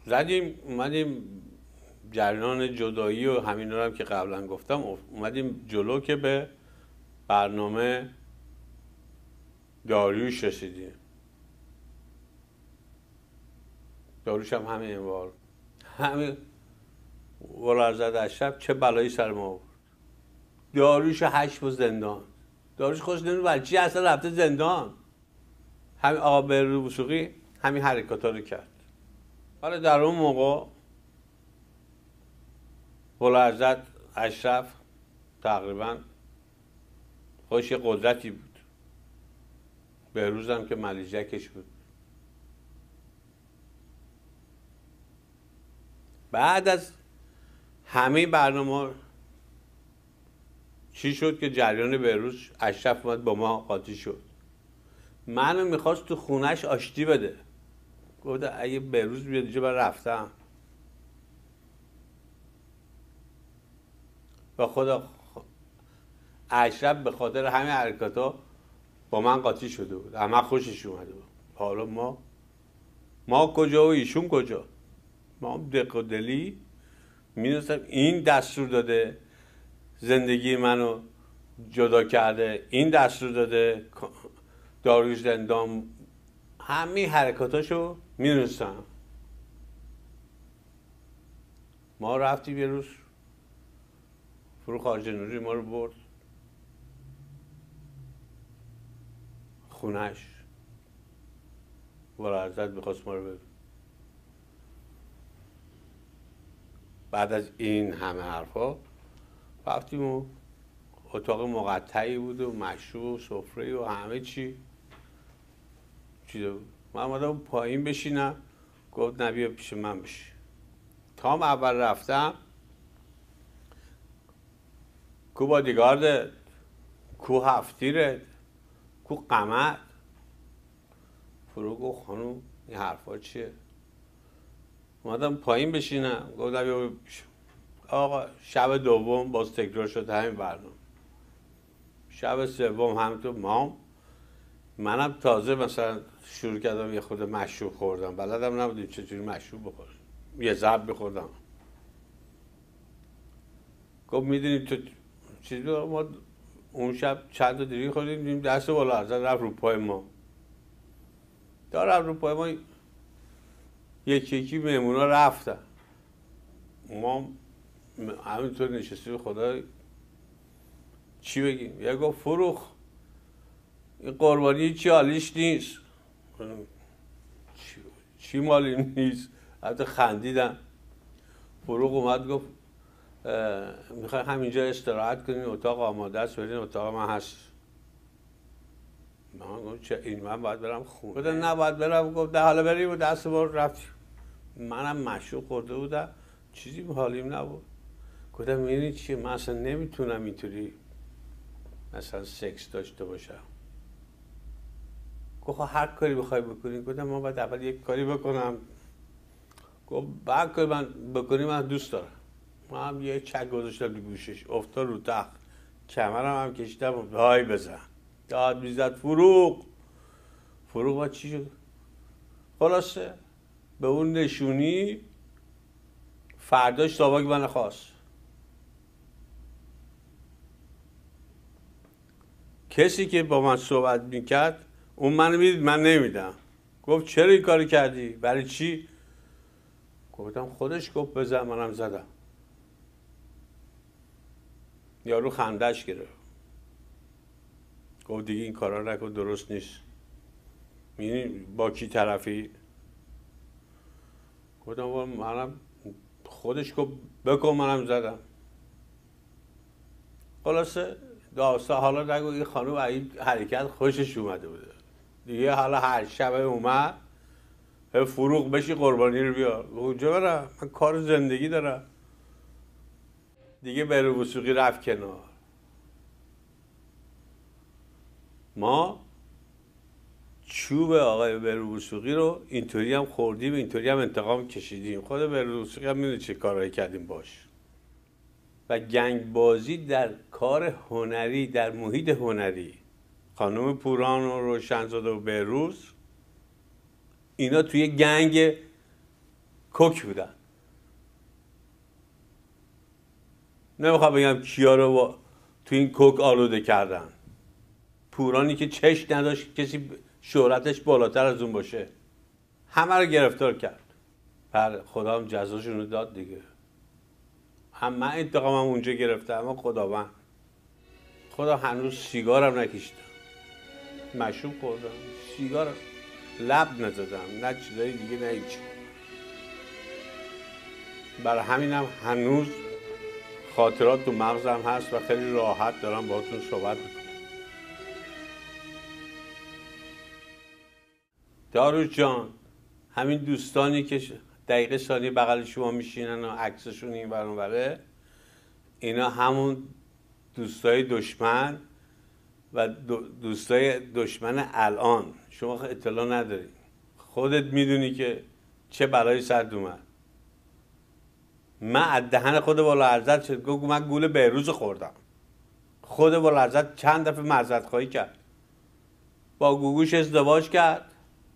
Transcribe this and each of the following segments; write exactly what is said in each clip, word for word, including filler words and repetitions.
زدیم اومدیم جریان جدایی و همین رو هم که قبلا گفتم اومدیم جلو که به برنامه داریوش رسیدیم. داریوش هم همین انوار همین ولرزد اشرف چه بلایی سر ما آورد. داریوش هشت و زندان. داریوش خوش نمید برای چی اصلا رفته زندان. همین آقا بهروز وثوقی همین حرکات ها رو کرد. حالا در اون موقع ولرزد اشرف تقریبا خوش یه قدرتی بود. بهروز هم که ملیجکش بود. بعد از همه برنامه چی شد که جریان بهروز اشرف اومد با ما قاطی شد. منو میخواست تو خونش آشتی بده. گفت اگه بهروز بیاد اینجا من رفتم. و خدا اشرف به خاطر همین حرکاتا با من قاطی شده بود. همه خوشش اومده بود. حالا ما ما کجا و ایشون کجا؟ ما دق و دلی میدونستم این دستور داده زندگی منو جدا کرده، این دستور داده داریوش زندان، همه حرکاتاشو میدونستم. ما رفتیم یه روز فروغ خارج نوری ما رو برد خونش. ولرزد میخواست ما رو ببین. بعد از این همه حرفا رفتیم و اتاق مقطعی بود و مشروب و سفره و همه چی چیزا بود. من اومدم پایین بشینم گفت نه بیا پیش من بشین. تا هم اول رفتم کو بادیگاردت، کو هفتیرت، کو قمر. فرو گفت خانوم این حرفا چیه؟ اومدم پایین بشینم گفت نه بیا پیش. آقا شب دوم باز تکرار شد همین برنامه. شب سوم همینطور ما منم تازه مثلا شروع کردم یه خود مشروب خوردم. بلدم نبودیم چجوری مشروب بخورم. یه ضرب بخوردم. گفت میدونیم تو چیزی ما اون شب چند تا دیگه خوردیم دیدیم دست ولرزد رفت رو پای ما. تا رفت رو پای ما یکی یکی مهمونا رفتن. ما همینطور نشستیم خدا چی بگیم. یه گفت فروخ این قربانی چی حالیش نیست. چی, چی مالی نیست. حتی خندیدم. فروغ اومد گفت میخوای همینجا استراحت کنیم اتاق آماده است برین اتاق من هست. من گفت چه این من باید برم خونه. گفت نه باید برم. گفت ده حالا بریم و دست بار رفتیم. منم مشروب خورده بودم چیزی حالیم نبود. گفتم میدونی چیه من اصلا نمیتونم اینطوری مثلا سکس داشته باشم. گفت هر کاری بخوای بکنی. گفتم من باید اول یک کاری بکنم. گفت بعد کاری من بکنی من دوست دارم. من هم یه چک گذاشتم تو گوشش افتاد رو تخت کمرم هم کشیدم و های بزن داد میزد فروغ فروغ با چی شد؟ خلاصه به اون نشونی فرداش ساواک من خواست. کسی که با من صحبت میکرد اون منو میدید من نمیدم. گفت چرا این کاری کردی؟ برای چی؟ گفتم خودش گفت بزن منم زدم. یارو خندش گرفت. گفت دیگه این کارا نکن درست نیست. می‌بینی با کی طرفی؟ گفتم منم خودش گفت بکن منم زدم. خلاصه داستان حالا نگو این خانم این حرکت خوشش اومده بوده. دیگه حالا هر شب اومد فروغ بشی قربانی رو بیار. اونجا برم من کار زندگی دارم. دیگه بهروز وثوقی رفت کنار. ما چوب آقای بهروز وثوقی رو اینطوری هم خوردیم اینطوری هم انتقام کشیدیم. خود بهروز وثوقی هم میدونه چه کارهایی کردیم باش. و گنگ بازی در کار هنری در محیط هنری خانم پوران و روشنزاده و بهروز اینا توی گنگ کوک بودن. نمیخوام بگم کیا رو تو این کوک آلوده کردن. پورانی که چش نداشت کسی شهرتش بالاتر از اون باشه، همه رو گرفتار کرد. بله خدا هم جزاشون رو داد دیگه. هم من انتقامم اونجا گرفتم، اما خداوند خدا هنوز سیگارم نکشیدم، مشروب خوردم، سیگار لب نزدم، نه چیزای دیگه نه هیچ. برای همینم هم هنوز خاطرات تو مغزم هست و خیلی راحت دارم باهاتون صحبت میکنم. داروش جان، همین دوستانی که دقیقه ثانیه بغل شما میشینن و عکسشون این ور اون وره، اینا همون دوستای دشمن و دوستای دشمن الان. شما اطلاع نداری، خودت میدونی که چه بلایی سرت اومد. من از دهن خود والعرضت شد گفت من گول بهروز خوردم. خود والعرضت چند دفعه معذرت خواهی کرد، با گوگوش ازدواج کرد،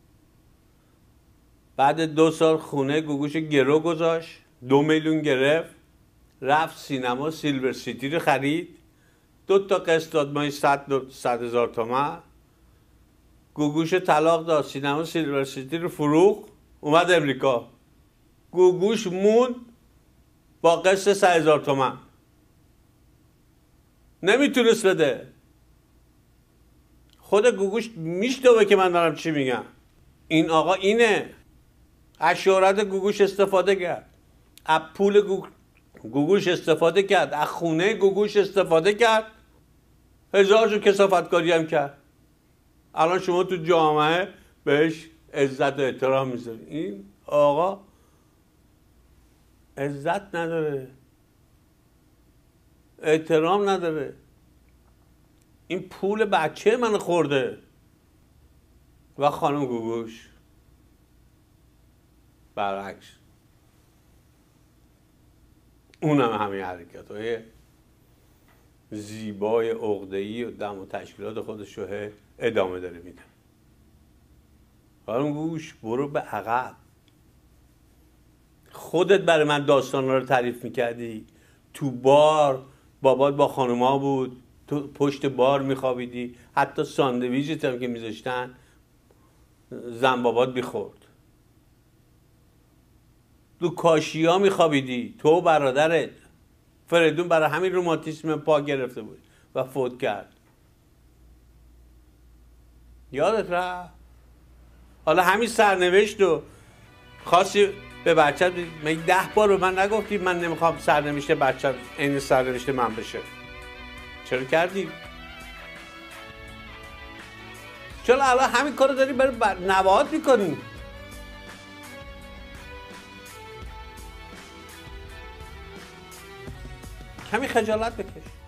بعد دو سال خونه گوگوش گرو گذاشت، دو میلیون گرفت، رفت سینما سیلور سیتی رو خرید، دو تا قسط داد ماهی صد هزار تومن. گوگوش طلاق داد، سینما سیلور سیتی رو فروخت، اومد امریکا. گوگوش موند با قسط صد هزار تومن، نمیتونست بده. خود گوگوش میشنوه که من دارم چی میگم. این آقا اینه، از شهرت گوگوش استفاده کرد، از پول گوگوش استفاده کرد، از خونه گوگوش استفاده کرد، هزار جو کثافتکاری هم کرد. الان شما تو جامعه بهش عزت و احترام میذارید. این آقا عزت نداره، احترام نداره. این پول بچه من خورده. و خانم گوگوش برعکس، اونم همین حرکت های زیبای عقده‌ای و دم و تشکیلات خودش رو ادامه داره میده. خانم گوگوش برو به عقب. خودت برای من داستان رو تعریف میکردی، تو بار بابات با خانوما بود، تو پشت بار میخوابیدی، حتی ساندویچت هم که میذاشتن زن بابات میخورد، تو کاشیا میخوابیدی، تو و برادرت. فریدون برای همین روماتیسم پا گرفته بود و فوت کرد. یادت رفت؟ حالا همین سرنوشت رو خواستی به بچه می ده بار به من نگفتی من نمیخوام سرنوشت بچه این سرنوشت من بشه؟ چرا کردی؟ چرا الان همین کارو داری برای نوات میکنی؟ کمی خجالت بکش.